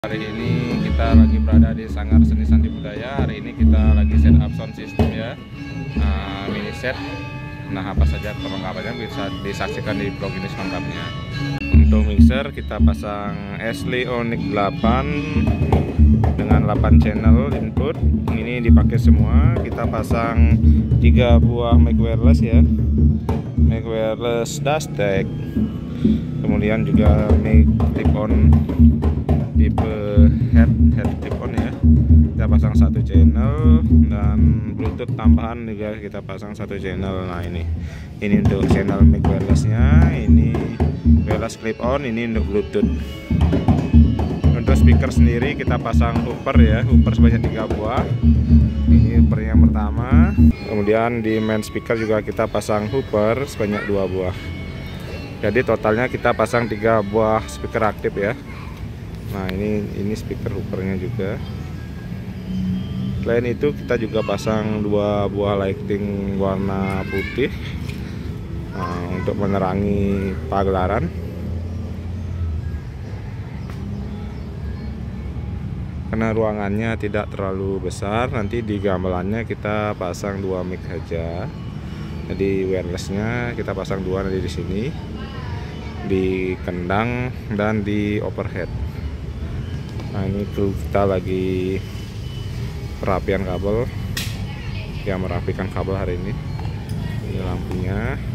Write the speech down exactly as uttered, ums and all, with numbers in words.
Hari ini kita lagi berada di Sanggar Seni Sandi Budaya. Hari ini kita lagi set up sound system ya, uh, mini set. Nah, apa saja perlengkapannya bisa disaksikan di vlog ini selengkapnya. Untuk mixer kita pasang Ashley Onyx delapan dengan delapan channel input. Ini dipakai semua. Kita pasang tiga buah mic wireless ya, mic wireless Dastek. Kemudian juga mic clip on tipe head head clip on ya, kita pasang satu channel, dan bluetooth tambahan juga kita pasang satu channel. Nah ini ini untuk channel mic wirelessnya, ini wireless clip on, ini untuk bluetooth. Untuk speaker sendiri kita pasang hooper ya, hooper sebanyak tiga buah. Ini hooper yang pertama. Kemudian di main speaker juga kita pasang hooper sebanyak dua buah. Jadi totalnya kita pasang tiga buah speaker aktif ya. Nah ini ini speaker hoopernya juga. Selain itu kita juga pasang dua buah lighting warna putih, nah, untuk menerangi pagelaran. Karena ruangannya tidak terlalu besar, nanti di gamelannya kita pasang dua mic saja. Jadi wirelessnya kita pasang dua nanti di sini, di kendang dan di overhead. Nah ini kru kita lagi perapian kabel, ya merapikan kabel hari ini. Ini lampunya.